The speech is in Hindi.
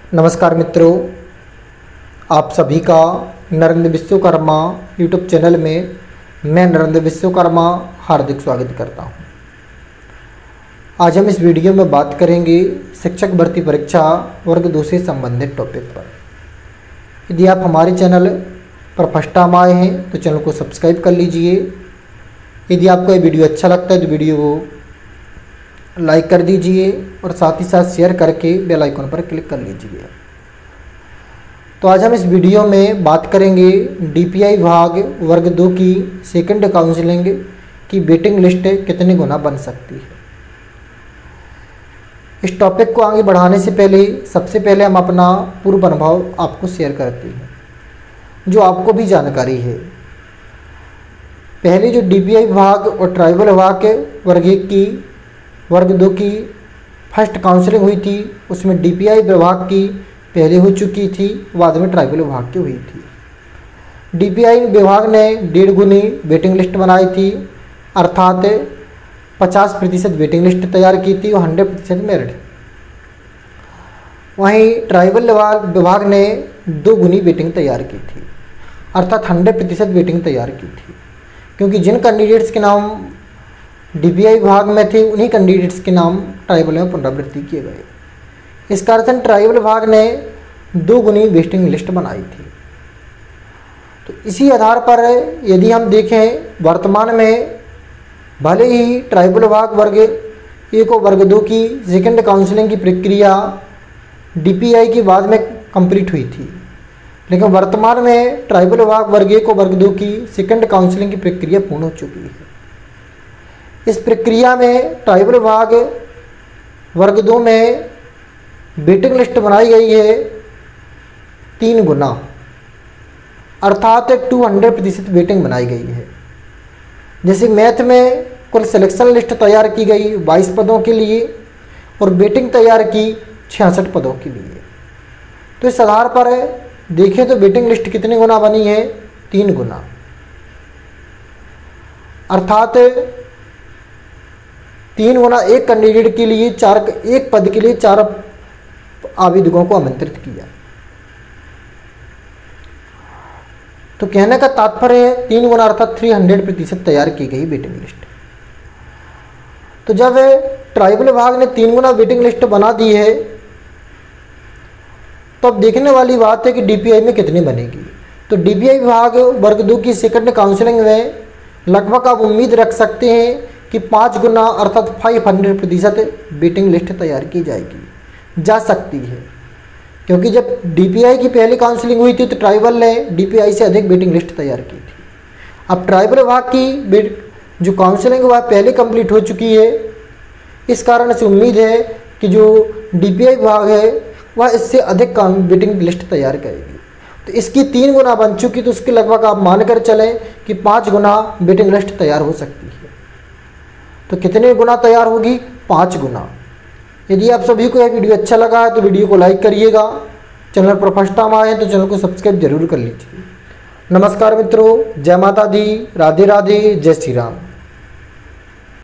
नमस्कार मित्रों, आप सभी का नरेंद्र विश्वकर्मा यूट्यूब चैनल में मैं नरेंद्र विश्वकर्मा हार्दिक स्वागत करता हूं। आज हम इस वीडियो में बात करेंगे शिक्षक भर्ती परीक्षा वर्ग 2 से संबंधित टॉपिक पर। यदि आप हमारे चैनल पर फर्स्ट टाइम आए हैं तो चैनल को सब्सक्राइब कर लीजिए। यदि आपको ये वीडियो अच्छा लगता है तो वीडियो को लाइक कर दीजिए और साथ ही साथ शेयर करके बेल आइकन पर क्लिक कर लीजिए। तो आज हम इस वीडियो में बात करेंगे डीपीआई विभाग वर्ग 2 की सेकंड काउंसलिंग की वेटिंग लिस्ट कितने गुना बन सकती है। इस टॉपिक को आगे बढ़ाने से पहले सबसे पहले हम अपना पूर्व अनुभव आपको शेयर करते हैं, जो आपको भी जानकारी है। पहले जो डीपीआई विभाग और ट्राइबल विभाग के वर्ग 2 की फर्स्ट काउंसलिंग हुई थी, उसमें डीपीआई विभाग की पहले हो चुकी थी, बाद में ट्राइबल विभाग की हुई थी। डीपीआई विभाग ने 1.5 गुनी वेटिंग लिस्ट बनाई थी, अर्थात 50% वेटिंग लिस्ट तैयार की थी और 100% मेरिट। वहीं ट्राइबल विभाग ने 2 गुनी वेटिंग तैयार की थी, अर्थात 100% वेटिंग तैयार की थी, क्योंकि जिन कैंडिडेट्स के नाम डीपीआई विभाग में थे उन्हीं कैंडिडेट्स के नाम ट्राइबल में पुनरावृत्ति किए गए। इस कारण से ट्राइबल विभाग ने 2 गुनी वेटिंग लिस्ट बनाई थी। तो इसी आधार पर यदि हम देखें, वर्तमान में भले ही ट्राइबल विभाग वर्ग 1 और वर्ग 2 की सेकंड काउंसलिंग की प्रक्रिया डीपीआई के बाद में कंप्लीट हुई थी, लेकिन वर्तमान में ट्राइबल विभाग वर्ग 1 और वर्ग 2 की सेकंड काउंसलिंग की प्रक्रिया पूर्ण हो चुकी है। इस प्रक्रिया में ट्राइबल विभाग वर्ग 2 में वेटिंग लिस्ट बनाई गई है 3 गुना, अर्थात 200% वेटिंग बनाई गई है। जैसे मैथ में कुल सिलेक्शन लिस्ट तैयार की गई 22 पदों के लिए और वेटिंग तैयार की 66 पदों के लिए। तो इस आधार पर देखें तो वेटिंग लिस्ट कितने गुना बनी है? 3 गुना, अर्थात 3 गुना एक कैंडिडेट के लिए एक पद के लिए 4 आवेदकों को आमंत्रित किया। तो कहने का तात्पर्य है 3 गुना अर्थात 300% तैयार की गई वेटिंग लिस्ट। तो जब ट्राइबल विभाग ने 3 गुना वेटिंग लिस्ट बना दी है, तो अब देखने वाली बात है कि डीपीआई में कितनी बनेगी। तो डीपीआई विभाग वर्ग 2 की सेकंड काउंसलिंग में लगभग आप उम्मीद रख सकते हैं कि 5 गुना अर्थात 500% वेटिंग लिस्ट तैयार की जा सकती है, क्योंकि जब डीपीआई की पहली काउंसलिंग हुई थी तो ट्राइबल ने डीपीआई से अधिक वेटिंग लिस्ट तैयार की थी। अब ट्राइबल विभाग की जो काउंसलिंग वह पहले कंप्लीट हो चुकी है, इस कारण से उम्मीद है कि जो डीपीआई विभाग है वह इससे अधिक वेटिंग लिस्ट तैयार करेगी। तो इसकी 3 गुना बन चुकी, तो उसके लगभग आप मानकर चलें कि 5 गुना वेटिंग लिस्ट तैयार हो सकती है। तो कितने गुना तैयार होगी? 5 गुना। यदि आप सभी को यह वीडियो अच्छा लगा है तो वीडियो को लाइक करिएगा। चैनल पर फर्स्ट टाइम आए हैं तो चैनल को सब्सक्राइब जरूर कर लीजिए। नमस्कार मित्रों, जय माता दी, राधे राधे, जय श्री राम।